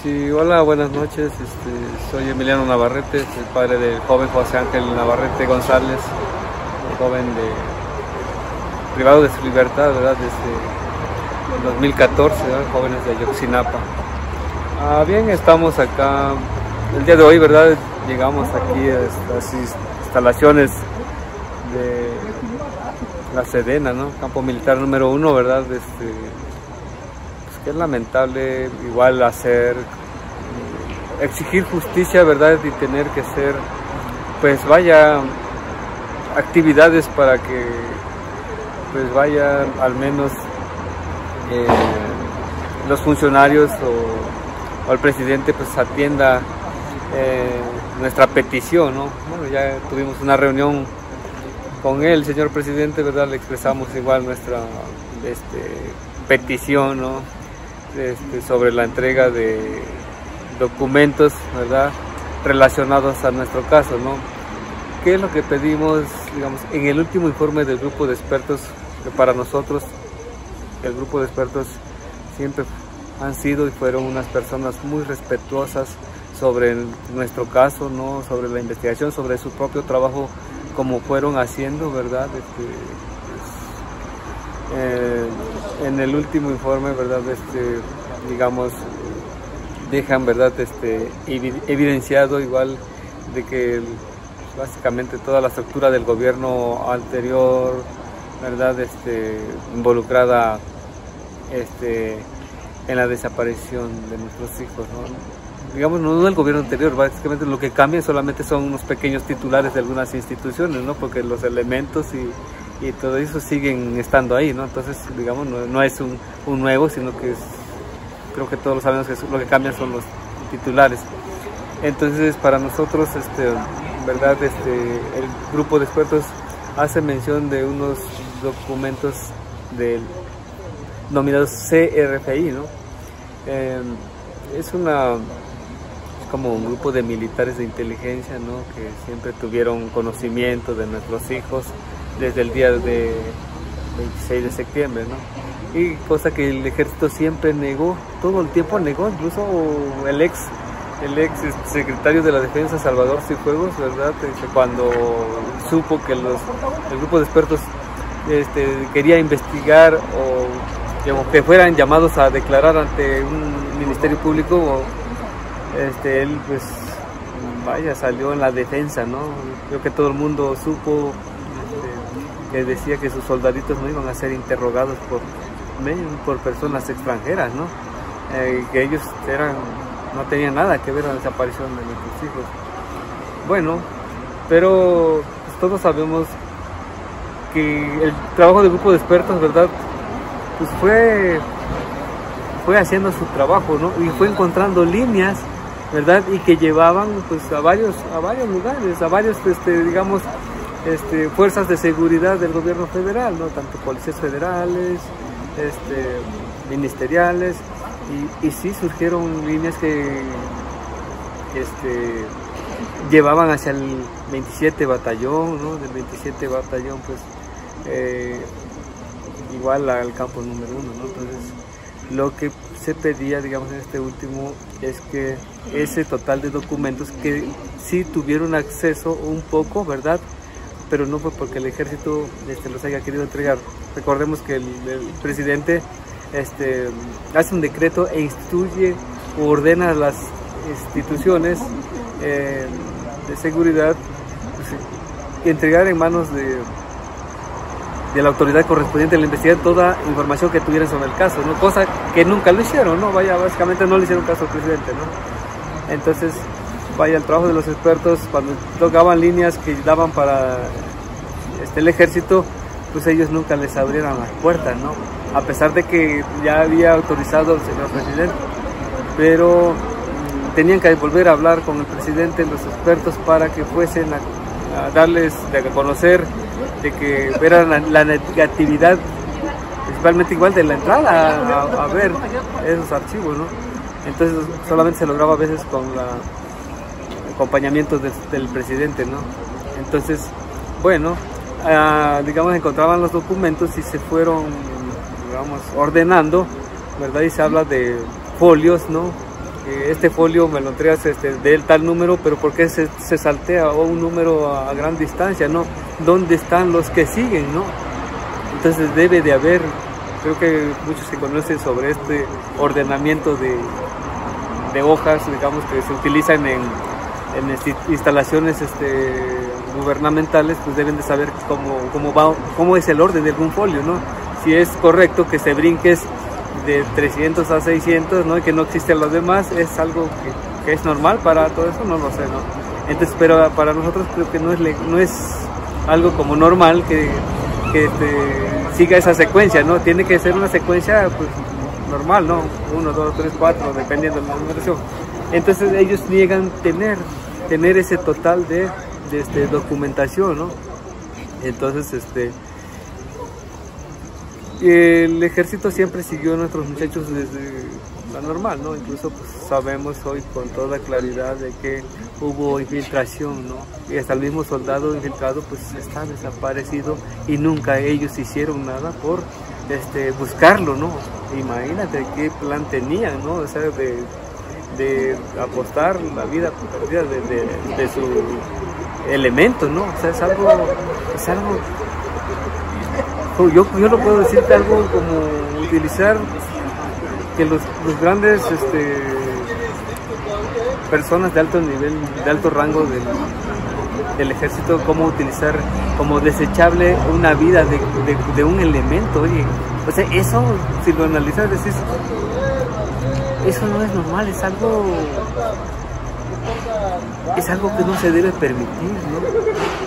Sí, hola, buenas noches. Soy Emiliano Navarrete, el padre del joven José Ángel Navarrete González, un joven privado de su libertad, ¿verdad? Desde el 2014, ¿verdad? Jóvenes de Ayotzinapa. Bien, estamos acá el día de hoy, ¿verdad? Llegamos aquí a estas instalaciones de la Sedena, ¿no? Campo Militar número 1, ¿verdad? Que es lamentable igual exigir justicia, ¿verdad? Y tener que hacer, pues vaya, actividades para que, pues vaya, al menos los funcionarios o el presidente, pues atienda nuestra petición, ¿no? Bueno, ya tuvimos una reunión con él, señor presidente, ¿verdad? Le expresamos igual nuestra petición, ¿no? Sobre la entrega de documentos, ¿verdad? Relacionados a nuestro caso, ¿no? ¿Qué es lo que pedimos, digamos, en el último informe del grupo de expertos? Que para nosotros, el grupo de expertos siempre han sido y fueron unas personas muy respetuosas sobre nuestro caso, ¿no? Sobre la investigación, sobre su propio trabajo, como fueron haciendo, ¿verdad? En el último informe, ¿verdad? Digamos, dejan, ¿verdad? Evidenciado igual de que básicamente toda la estructura del gobierno anterior, ¿verdad? Involucrada en la desaparición de nuestros hijos, ¿no? Digamos, no el gobierno anterior, básicamente lo que cambia solamente son unos pequeños titulares de algunas instituciones, ¿no? Porque los elementos y todo eso siguen estando ahí, ¿no? Entonces, digamos, no es un nuevo, sino que creo que todos sabemos que lo que cambian son los titulares. Entonces, para nosotros, ¿verdad? El grupo de expertos hace mención de unos documentos denominados CRFI, ¿no? Es como un grupo de militares de inteligencia, ¿no? Que siempre tuvieron conocimiento de nuestros hijos desde el día de 26 de septiembre, ¿no? Y cosa que el ejército siempre negó, todo el tiempo negó, incluso el ex secretario de la Defensa, Salvador Cienfuegos, ¿verdad? Cuando supo que el grupo de expertos quería investigar o que fueran llamados a declarar ante un ministerio público, él pues vaya, salió en la defensa, ¿no? Creo que todo el mundo supo que decía que sus soldaditos no iban a ser interrogados por personas extranjeras, ¿no? Que ellos no tenían nada que ver con la desaparición de nuestros hijos. Bueno, pero pues, todos sabemos que el trabajo del grupo de expertos, ¿verdad? Pues fue haciendo su trabajo, ¿no? Y fue encontrando líneas, ¿verdad? Y que llevaban pues a varios lugares, a varios, digamos, fuerzas de seguridad del gobierno federal, ¿no? Tanto policías federales, ministeriales, y sí surgieron líneas que llevaban hacia el 27 batallón, ¿no? Del 27 batallón, pues igual al campo número 1, ¿no? Entonces, lo que se pedía, digamos, en este último, es que ese total de documentos que sí tuvieron acceso un poco, ¿verdad? Pero no fue porque el ejército los haya querido entregar. Recordemos que el presidente hace un decreto e instituye o ordena a las instituciones de seguridad pues, entregar en manos de la autoridad correspondiente a la investigación toda información que tuvieran sobre el caso, ¿no? Cosa que nunca lo hicieron, ¿no? Vaya, básicamente no le hicieron caso al presidente, ¿no? Entonces, vaya, el trabajo de los expertos, cuando tocaban líneas que daban para el ejército, pues ellos nunca les abrieron las puertas, ¿no? A pesar de que ya había autorizado el señor presidente, pero tenían que volver a hablar con el presidente, los expertos, para que fuesen a darles a conocer de que era la negatividad, principalmente igual de la entrada a ver esos archivos, ¿no? Entonces solamente se lograba a veces con el acompañamiento del presidente, ¿no? Entonces, bueno, digamos, encontraban los documentos y se fueron, digamos, ordenando, ¿verdad? Y se habla de folios, ¿no? este folio me lo entregas del tal número, pero ¿por qué se saltea un número a gran distancia, no? ¿Dónde están los que siguen, no? Entonces debe de haber, creo que muchos se conocen sobre este ordenamiento de hojas, digamos, que se utilizan en instalaciones gubernamentales, pues deben de saber cómo es el orden de algún folio, ¿no? Si es correcto que se brinques de 300 a 600, ¿no? Y que no existen los demás, es algo que es normal para todo eso, no lo sé, ¿no? Entonces, pero para nosotros creo que no es algo como normal que siga esa secuencia, ¿no? Tiene que ser una secuencia, pues, normal, ¿no? 1, 2, 3, 4, dependiendo de la numeración. Entonces ellos niegan tener ese total de documentación, ¿no? Entonces, el ejército siempre siguió a nuestros muchachos desde la normal, ¿no? Incluso pues, sabemos hoy con toda claridad de que hubo infiltración, ¿no? Y hasta el mismo soldado infiltrado pues está desaparecido y nunca ellos hicieron nada por buscarlo, ¿no? Imagínate qué plan tenían, ¿no? O sea, de apostar la vida perdida de su elemento, ¿no? O sea, es algo yo no puedo decirte algo como utilizar que los grandes personas de alto nivel, de alto rango del ejército, cómo utilizar como desechable una vida de un elemento, oye, o sea, eso si lo analizas decís, eso no es normal, es algo que no se debe permitir, ¿no?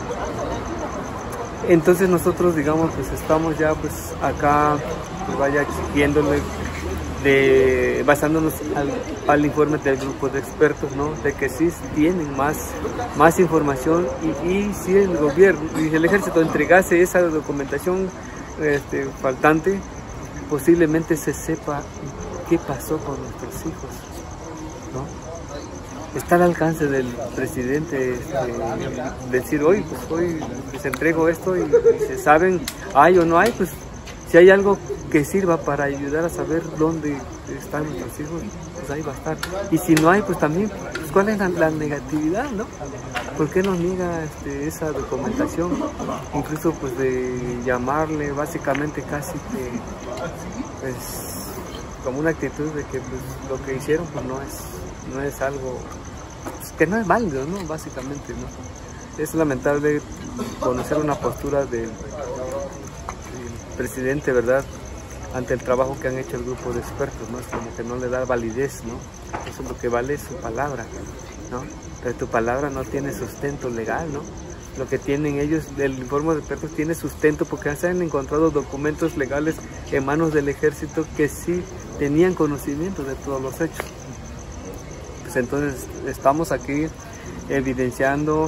Entonces nosotros, digamos, pues estamos ya pues acá, pues vaya exigiéndole, basándonos al informe del grupo de expertos, ¿no? De que sí tienen más información y si el gobierno y el ejército entregase esa documentación faltante, posiblemente se sepa qué pasó con nuestros hijos, ¿no? Está al alcance del presidente decir hoy les entrego esto y se saben, hay o no hay, pues si hay algo que sirva para ayudar a saber dónde están nuestros hijos, pues ahí va a estar. Y si no hay, pues también, pues, ¿cuál es la negatividad, no? ¿Por qué nos niega esa documentación? Incluso pues de llamarle básicamente casi que, pues, como una actitud de que pues, lo que hicieron pues no es algo pues, que no es válido, ¿no? Básicamente, ¿no? Es lamentable conocer una postura del presidente, ¿verdad? Ante el trabajo que han hecho el grupo de expertos, ¿no? Es como que no le da validez, ¿no? Eso es lo que vale su palabra, ¿no? Pero tu palabra no tiene sustento legal, ¿no? Lo que tienen ellos, el informe de expertos tiene sustento porque se han encontrado documentos legales en manos del ejército que sí tenían conocimiento de todos los hechos. Pues entonces estamos aquí evidenciando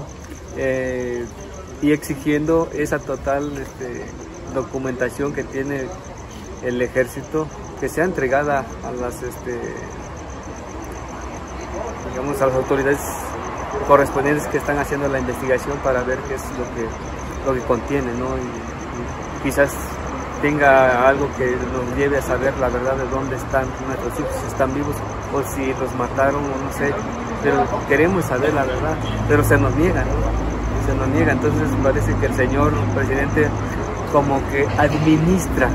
y exigiendo esa total documentación que tiene el ejército, que sea entregada a las digamos, a las autoridades correspondientes que están haciendo la investigación para ver qué es lo que contiene, ¿no? Y quizás tenga algo que nos lleve a saber la verdad de dónde están nuestros hijos, si están vivos o si los mataron o no sé, pero queremos saber la verdad, pero se nos niega, ¿no? Se nos niega. Entonces parece que el señor presidente como que administra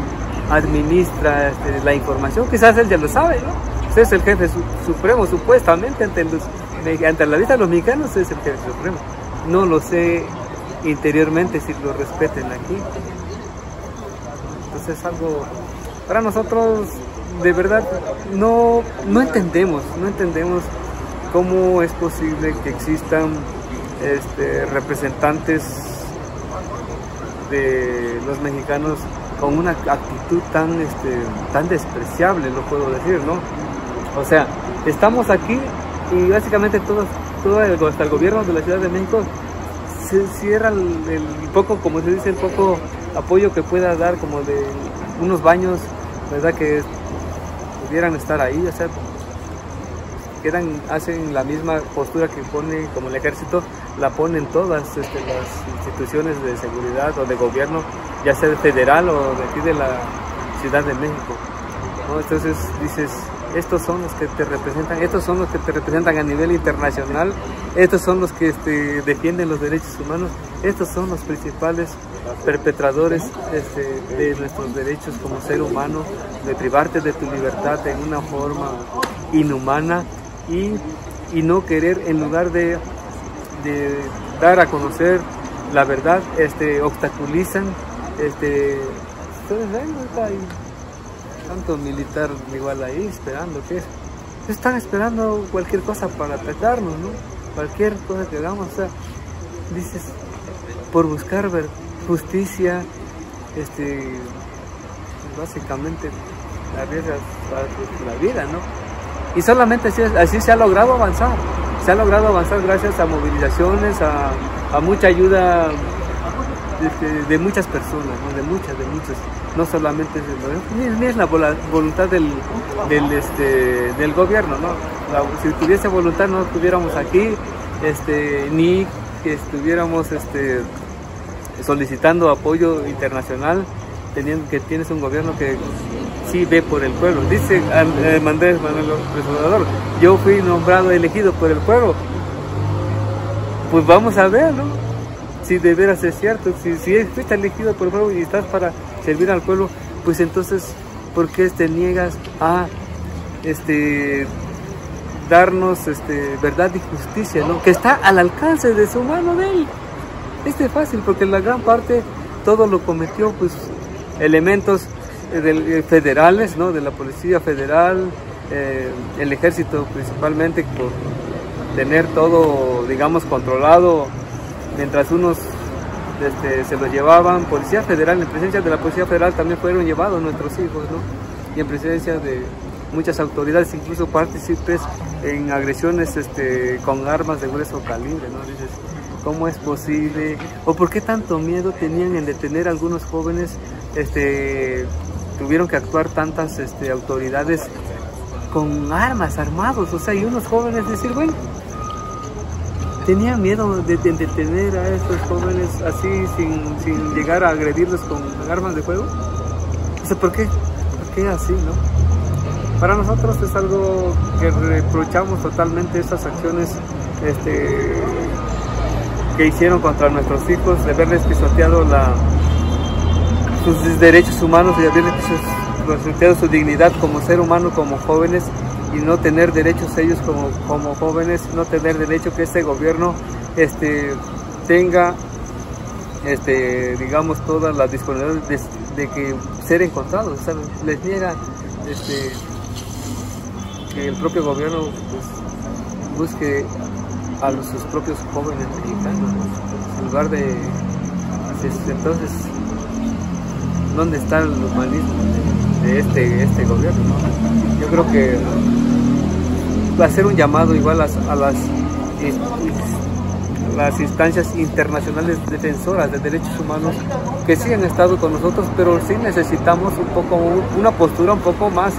la información, quizás él ya lo sabe, ¿no? Usted es el jefe supremo, supuestamente, ante la vista de los mexicanos es el jefe supremo. No lo sé interiormente si lo respeten aquí. Entonces es algo, para nosotros, de verdad, no entendemos cómo es posible que existan representantes de los mexicanos con una actitud tan despreciable, lo puedo decir, ¿no? O sea, estamos aquí y básicamente hasta el gobierno de la Ciudad de México se cierra el poco, como se dice, el poco apoyo que pueda dar, como de unos baños, ¿verdad? Que pudieran estar ahí, o sea, hacen la misma postura que pone como el ejército, la ponen todas las instituciones de seguridad o de gobierno, ya sea federal o de aquí de la Ciudad de México, ¿no? Entonces dices, estos son los que te representan, estos son los que te representan a nivel internacional, estos son los que defienden los derechos humanos, estos son los principales perpetradores de nuestros derechos como ser humano, de privarte de tu libertad en una forma inhumana y no querer, en lugar de dar a conocer la verdad, obstaculizan. Ustedes ven, hay tanto militar igual ahí esperando, que están esperando cualquier cosa para atacarnos, ¿no? Cualquier cosa que hagamos, o sea, dices, por buscar justicia, básicamente arriesgas la vida, ¿no? Y solamente así se ha logrado avanzar. Se ha logrado avanzar gracias a movilizaciones, a mucha ayuda de muchas personas, ¿no? de muchas, no solamente ni es la voluntad del gobierno, ¿no? Si tuviese voluntad no estuviéramos aquí, ni que estuviéramos solicitando apoyo internacional, teniendo que tienes un gobierno que sí ve por el pueblo. Dice Andrés Manuel López Obrador, yo fui nombrado, elegido por el pueblo. Pues vamos a ver, ¿no? Si de veras es cierto, si fuiste elegido por el pueblo y estás para servir al pueblo, pues entonces, ¿por qué te niegas a darnos verdad y justicia, ¿no? Que está al alcance de su mano de él? Es fácil, porque la gran parte todo lo cometió pues elementos federales, ¿no? De la Policía Federal, el Ejército principalmente, por tener todo, digamos, controlado, mientras unos se los llevaban. Policía Federal, en presencia de la Policía Federal también fueron llevados nuestros hijos, ¿no? Y en presencia de muchas autoridades, incluso partícipes en agresiones con armas de grueso calibre, ¿no? Dices, ¿cómo es posible? ¿O por qué tanto miedo tenían en detener a algunos jóvenes? Tuvieron que actuar tantas autoridades con armas, armados, o sea, y unos jóvenes decir, bueno, tenían miedo de detener a estos jóvenes así, sin llegar a agredirlos con armas de fuego. O sea, ¿por qué así, no? Para nosotros es algo que reprochamos totalmente, esas acciones que hicieron contra nuestros hijos, de haberles pisoteado sus derechos humanos y de haberles pisoteado su dignidad como ser humano, como jóvenes, y no tener derechos ellos como jóvenes, no tener derecho que este gobierno tenga digamos todas las disponibilidades de que ser encontrados. O sea, les niega que el propio gobierno pues, busque a sus propios jóvenes mexicanos, ¿no? En lugar de entonces, ¿dónde está el humanismo de este gobierno, ¿no? Yo creo que va a ser un llamado igual a las instancias internacionales defensoras de derechos humanos, que sí han estado con nosotros, pero sí necesitamos una postura un poco más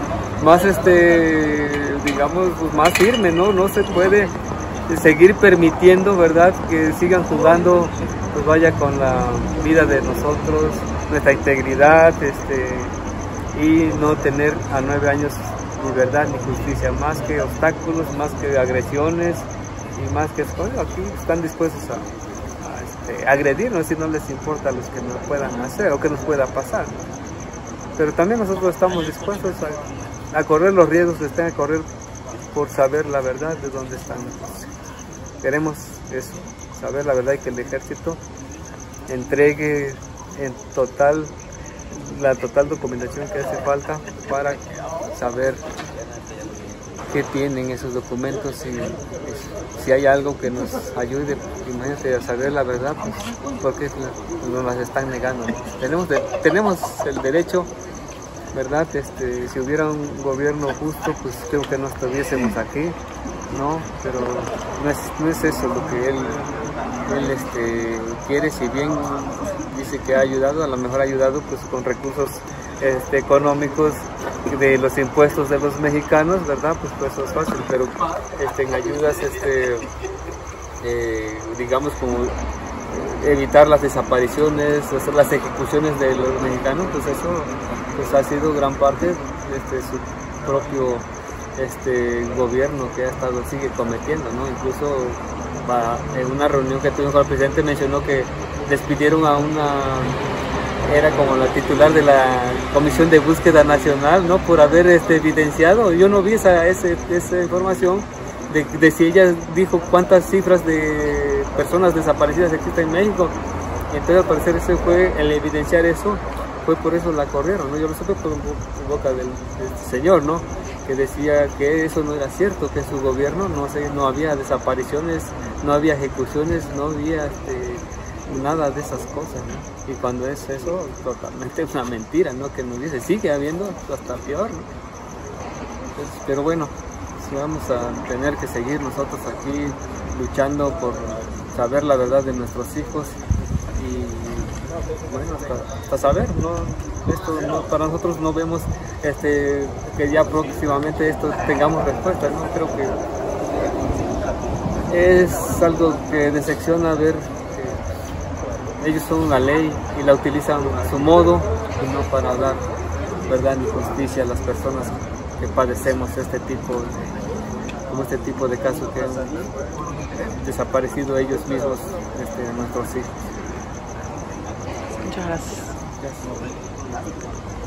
digamos, pues más firme, ¿no? No se puede seguir permitiendo, ¿verdad?, que sigan jugando, pues vaya, con la vida de nosotros, nuestra integridad, y no tener a 9 años ni verdad ni justicia, más que obstáculos, más que agresiones, y más que bueno, aquí están dispuestos a agredirnos si no les importa los que nos puedan hacer o que nos pueda pasar, ¿no? Pero también nosotros estamos dispuestos a correr los riesgos que estén a correr por saber la verdad de dónde están. Queremos eso, saber la verdad, y que el ejército entregue la total documentación que hace falta para saber qué tienen esos documentos, y si hay algo que nos ayude, imagínate, a saber la verdad, pues porque nos las están negando. Tenemos el derecho, ¿verdad? Si hubiera un gobierno justo, pues creo que no estuviésemos aquí, ¿no? Pero no es eso lo que él quiere. Si bien dice que ha ayudado, a lo mejor ha ayudado pues con recursos económicos de los impuestos de los mexicanos, ¿verdad? Pues eso es fácil, pero en ayudas digamos, como evitar las desapariciones, las ejecuciones de los mexicanos, pues eso pues ha sido gran parte de su propio este gobierno que ha estado, sigue cometiendo, ¿no? Incluso en una reunión que tuvimos con el presidente mencionó que despidieron a era como la titular de la Comisión de Búsqueda Nacional, ¿no? Por haber evidenciado, yo no vi esa información de si ella dijo cuántas cifras de personas desaparecidas existen en México. Y entonces al parecer ese fue el evidenciar eso, fue por eso la corrieron, ¿no? Yo lo supe por boca del señor, ¿no? Que decía que eso no era cierto, que en su gobierno no había desapariciones, no había ejecuciones, no había nada de esas cosas, ¿no? Y cuando es eso, totalmente una mentira, ¿no? Que nos dice, sigue habiendo hasta peor, ¿no? Entonces, pero bueno, si vamos a tener que seguir nosotros aquí luchando por saber la verdad de nuestros hijos y bueno, hasta saber, ¿no? Esto para nosotros no vemos que ya próximamente esto tengamos respuesta, ¿no? Creo que es algo que decepciona ver que ellos son una ley y la utilizan a su modo y no para dar verdad ni justicia a las personas que padecemos este tipo de casos que han desaparecido ellos mismos, nuestros hijos. Muchas gracias. Gracias.